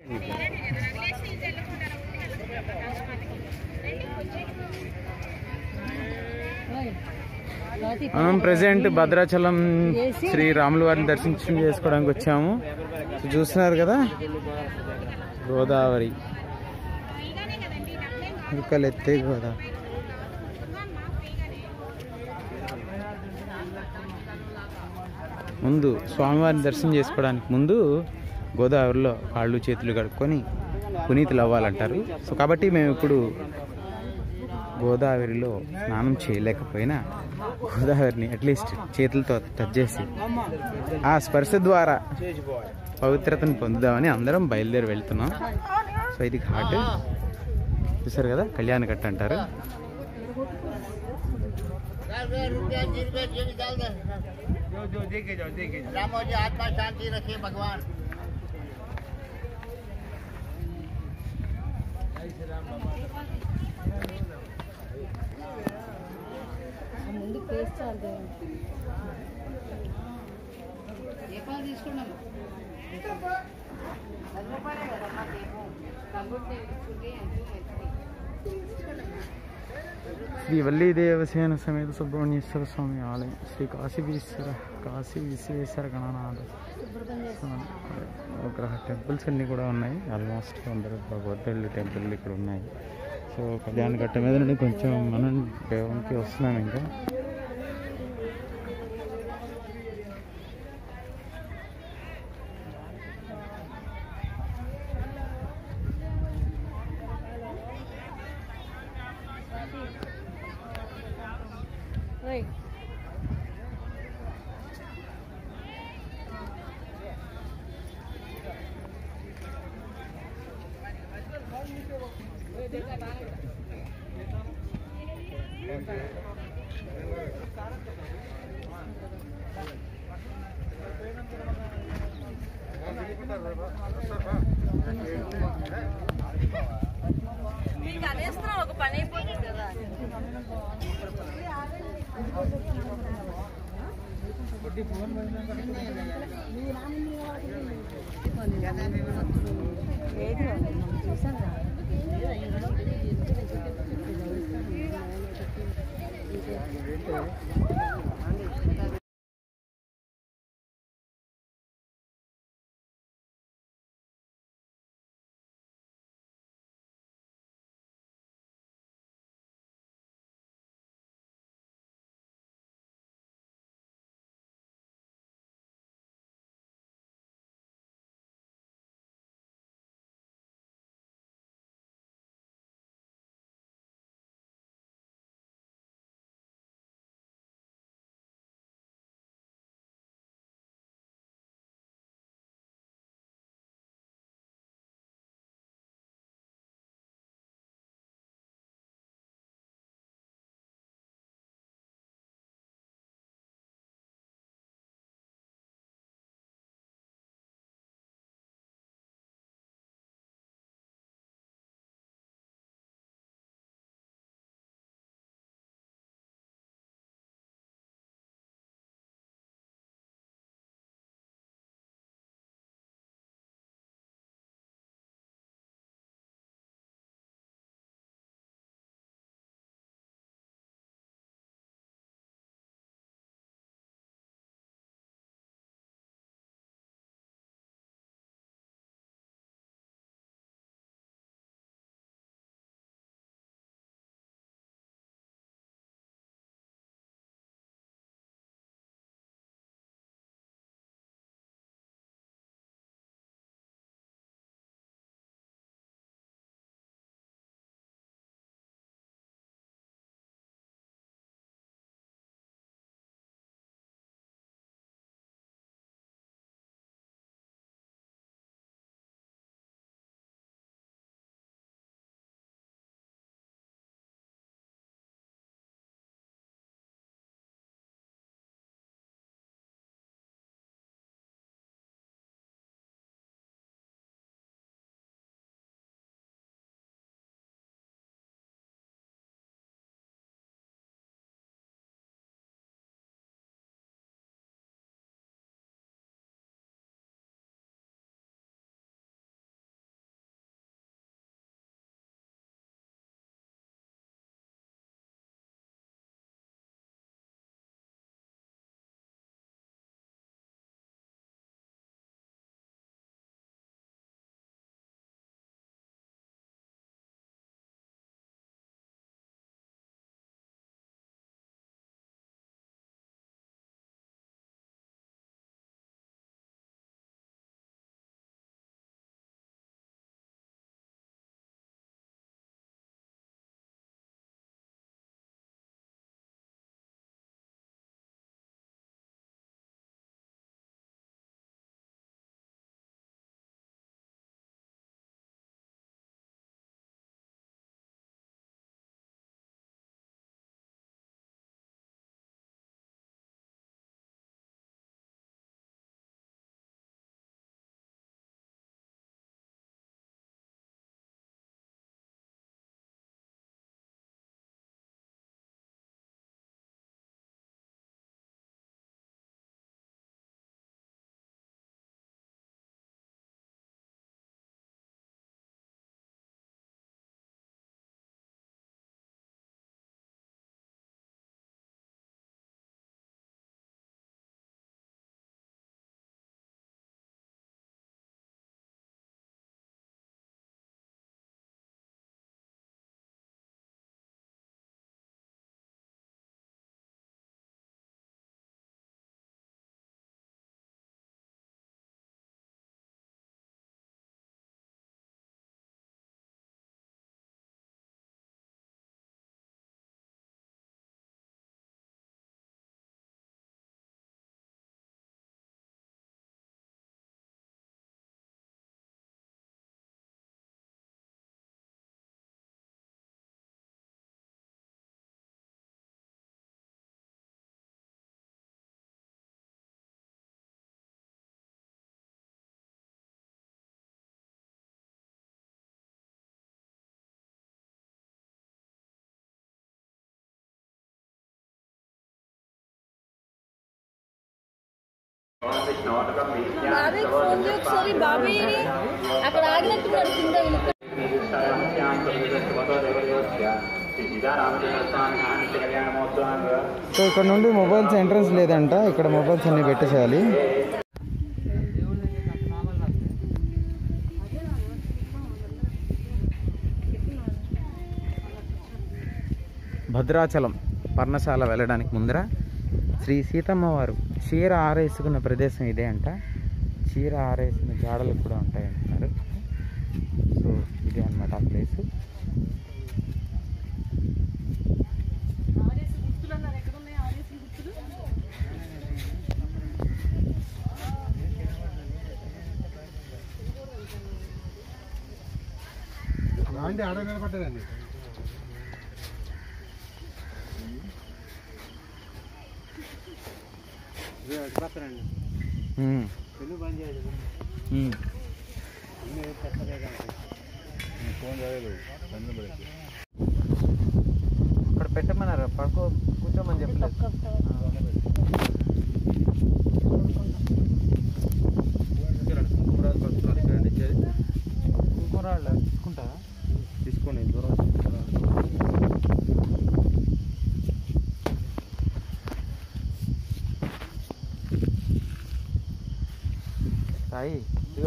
మనం ప్రెసెంట్ భద్రాచలం శ్రీ రాముల వారిని దర్శనం చేసుకోవడానికి వచ్చాము. చూస్తున్నారు కదా, గోదావరి ఎత్తే గోదావరి. ముందు స్వామివారిని దర్శనం చేసుకోవడానికి ముందు గోదావరిలో కాళ్ళు చేతులు కడుక్కొని పునీతులు అవ్వాలంటారు. సో కాబట్టి మేము ఇప్పుడు గోదావరిలో స్నానం చేయలేకపోయినా గోదావరిని అట్లీస్ట్ చేతులతో టచ్ చేసి ఆ స్పర్శ ద్వారా పవిత్రతను పొందుదామని అందరం బయలుదేరి వెళ్తున్నాం. సో ఇది ఘాట్ చూసారు కదా, కళ్యాణ కట్ట అంటారు. ముందు పేస్ట్ చాలు తీసుకున్నాము. శ్రీ వల్లీ దేవసేన సమేత సుబ్రహ్మణ్యేశ్వర స్వామి ఆలయం, శ్రీ కాశీ విశ్వేశ్వర గణనాథ గ్రహ టెంపుల్స్ అన్నీ కూడా ఉన్నాయి. ఆల్మోస్ట్ అందరూ భగవద్గీత టెంపుల్ ఇక్కడ ఉన్నాయి. సో కళ్యాణ కట్ట మీద నుండి కొంచెం మనం దేవునికి వస్తున్నాం. ఇంకా మీకు అనేస్తున్నాం, ఒక పని అయిపోతుంది కదా. చూసాను. బాబాయ్ ఫోన్ ఒకసారి బాబాయ్ అక్కడ ఆగినట్టున్నాడు కింద సో ఇక్కడ నుండి మొబైల్స్ ఎంట్రన్స్ లేదంట, ఇక్కడ మొబైల్స్ అన్ని పెట్టేసేయాలి. భద్రాచలం పర్ణశాల వెళ్ళడానికి ముందర శ్రీ సీతమ్మ వారు చీర ఆరేసుకున్న ప్రదేశం ఇదే అంట. చీర ఆరేసిన జాడలు కూడా ఉంటాయి అంటున్నారు. సో ఇదే అన్నమాట ఆ ప్లేస్. పట్టదండి అక్కడ పెట్టమన్నారు, పడుకో కూర్చోమని చెప్పలేదు. కూరళ్ళు తీసుకుంటా, తీసుకోండి దూరం సాయి.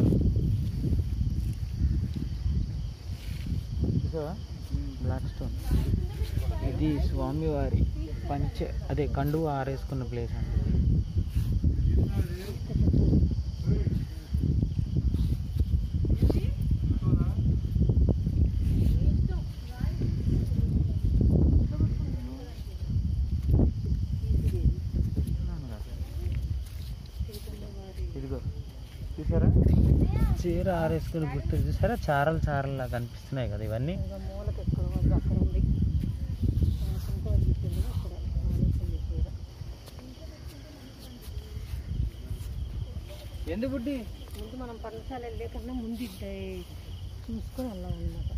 చూసావా బ్లాక్ స్టోన్, ఇది స్వామివారి అదే కండువ ఆరేసుకున్న ప్లేస్ అండి. ఇదిగో చూసారా చీర ఆరేసుకుని గుర్తు చూసారా, చారలు చారలు కనిపిస్తున్నాయి కదా ఇవన్నీ. ఎందుకు బుడ్డి ముందు మనం పర్ణశాల వెళ్ళేకన్నా ముందు చూసుకొని వెళ్ళాం అన్నమాట.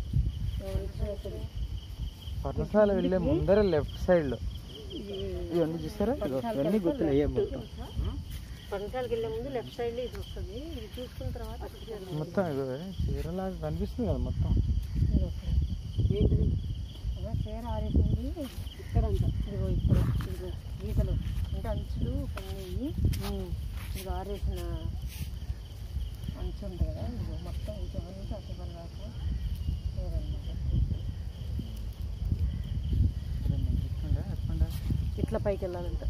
పర్ణశాల వెళ్ళే ముందర లెఫ్ట్ సైడ్ లో ఇవన్నీ చూసారా, ఇవన్నీ గుర్తులు అయ్యే మొత్తం. పర్ణశాలకు వెళ్ళే ముందు లెఫ్ట్ సైడ్ లో ఇది వస్తుంది, ఇది చూసుకున్న తర్వాత మొత్తం చీరలాగా కనిపిస్తుంది కదా మొత్తం. ఏంటిది చీర ఆరేసింది ఇక్కడ అంట, ఇదిగో ఇక్కడ ఇదిగో గీతలు అంటే అంచులు కొన్ని ఇది ఆరేసిన అంచు ఉంది కదా, ఇదిగో మొత్తం ఇటువల నుంచి అటువల దాకా ఇట్లా పైకి వెళ్ళాలంట.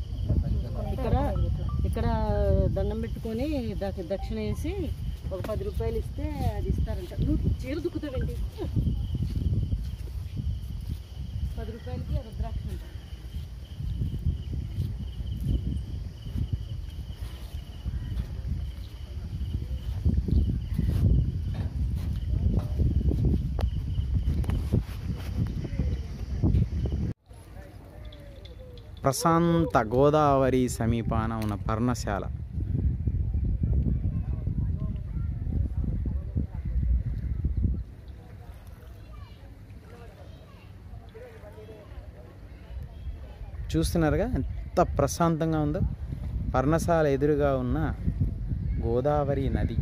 ఇక్కడ దండం పెట్టుకొని దక్షిణ వేసి ఒక 10 రూపాయలు ఇస్తే అది ఇస్తారంట. నువ్వు చీర దుక్కుతావేంటి? 10 రూపాయలకి రుద్రాక్ష అంట. ప్రశాంత గోదావరి సమీపాన ఉన్న పర్ణశాల. చూస్తున్నారుగా ఎంత ప్రశాంతంగా ఉందో. పర్ణశాల ఎదురుగా ఉన్న గోదావరి నది.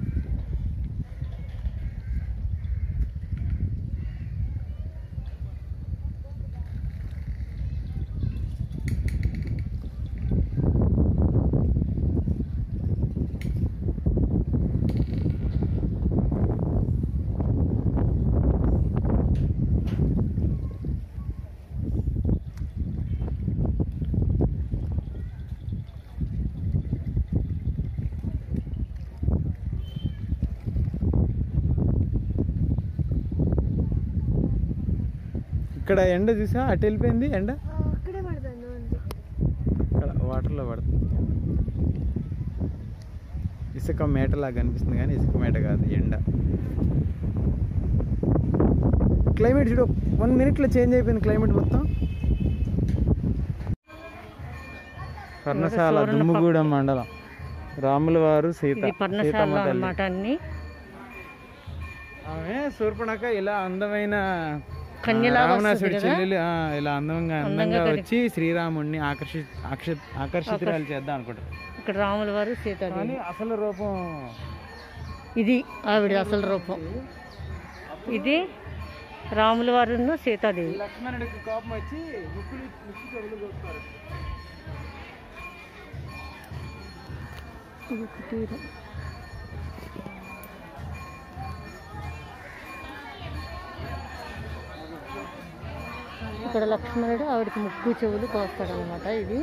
ఇక్కడ ఎండ చూసా, అటు వెళ్ళిపోయింది ఎండ, ఇక్కడ వాటర్లో పడుతుంది. ఇసుక మేటలాగా కనిపిస్తుంది కానీ ఇసుక మేట కాదు, ఎండ. క్లైమేట్ చూడు 1 minute చేంజ్ అయిపోయింది క్లైమేట్ మొత్తం. పర్ణశాల దుమ్ముగూడెం మండలం, రాములవారు సీతమ్మ తల్లి. ఆమె శూర్పణఖ ఇలా అందమైన రావణాసుడి చెల్లెలు ఇలా అందంగా వచ్చి శ్రీరాముడిని ఆకర్షితురాలు చేద్దాం అనుకుంటారు. ఇక్కడ రాముల వారు సీతాదేవి. అసలు రూపం ఇది ఆవిడ అసలు రూపం. ఇది రాముల వారు సీతాదేవి. లక్ష్మణుడికి కోపం వచ్చి ఇక్కడ లక్ష్మణుడు ఆవిడకి ముక్కు చెవులు కోస్తాడు అనమాట. ఇది